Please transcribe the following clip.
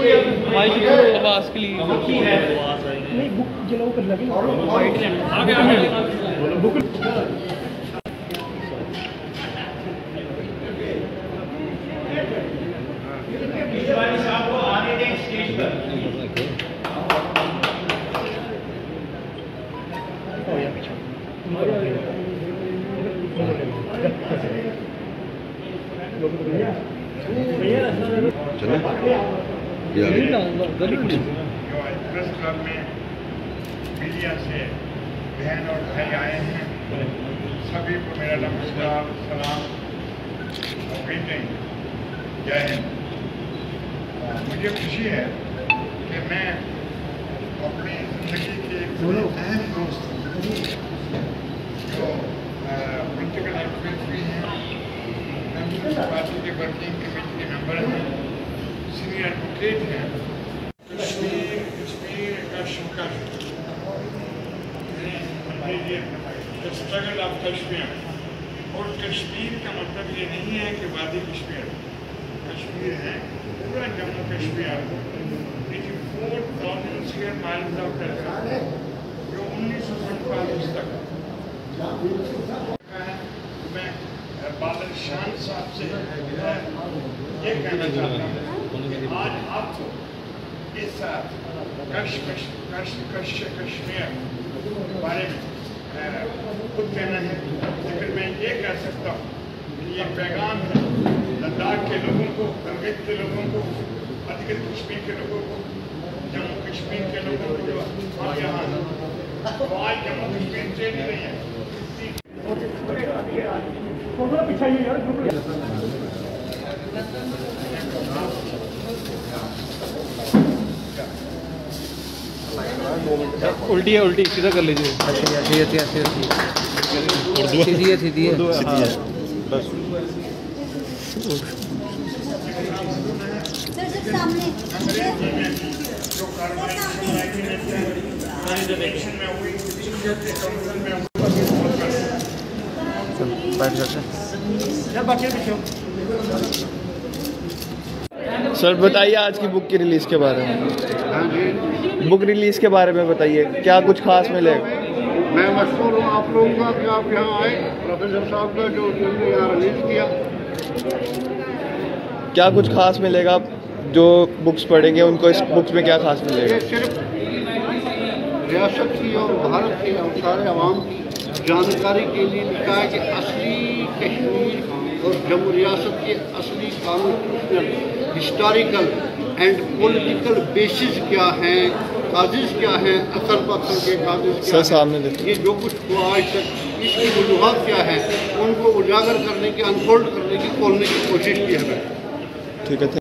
आवाज के लिए नहीं बुक जलाओ कर लगे बुक प्रेस क्लब में मीडिया से बहन और भाई आए हैं, सभी को मेरा नमस्कार, सलाम और ग्रीटिंग, जय हिंद। मुझे खुशी है कि मैं अपनी ज़िंदगी के एक अहम दोस्त जो पॉलिटिकल एक्टिविस्ट भी हैं, पार्टी के वर्किंग कमेटी के मेंबर हैं, सीनियर एडवोकेट हैं, कश्मीर स्ट्रगल ऑफ कश्मीर। और कश्मीर का मतलब ये नहीं है कि वादी कश्मीर, कश्मीर है पूरा Jammu Kashmir, 84,000 square miles of territory जो 1945 तक है। मैं बादल शान साहब से ये कहना चाहता हूँ कि आज आपको इस कश्मीर बारे में खुद कहना है, लेकिन मैं ये कह सकता हूँ कि ये पैगाम है लद्दाख के लोगों को, गिलगित के लोगों को, अधिकृत कश्मीर के लोगों को, जम्मू कश्मीर के लोगों को जो यहाँ तो आज जम्मू कश्मीर चेंज नहीं है। उल्टी है, उल्टी सीधा कर लीजिए। सीधी है बस। सर बताइए आज की बुक की रिलीज के बारे में। बुक रिलीज के बारे में बताइए, क्या कुछ खास मिलेगा? मैं मशहूर हूँ आप लोगों का कि आप यहाँ आए, प्रोफेसर साहब का जो उन्होंने यहाँ रिलीज किया। क्या कुछ खास मिलेगा? जो बुक्स पढ़ेंगे उनको इस बुक्स में क्या खास मिलेगा? ये सिर्फ रियासत की और भारत की और सारे अवाम की जानकारी के लिए लिखा है कि असली कश्मीर और जम्मू रियासत के असली constitutional, historical and political basis क्या हैं, काजिज क्या हैं, असल पत्थर के काजिज क्या हैं, सामने ये जो कुछ हुआ आज तक इसकी वजूहात क्या है, उनको उजागर करने की, अनफोल्ड करने की, खोलने की कोशिश की है। ठीक है।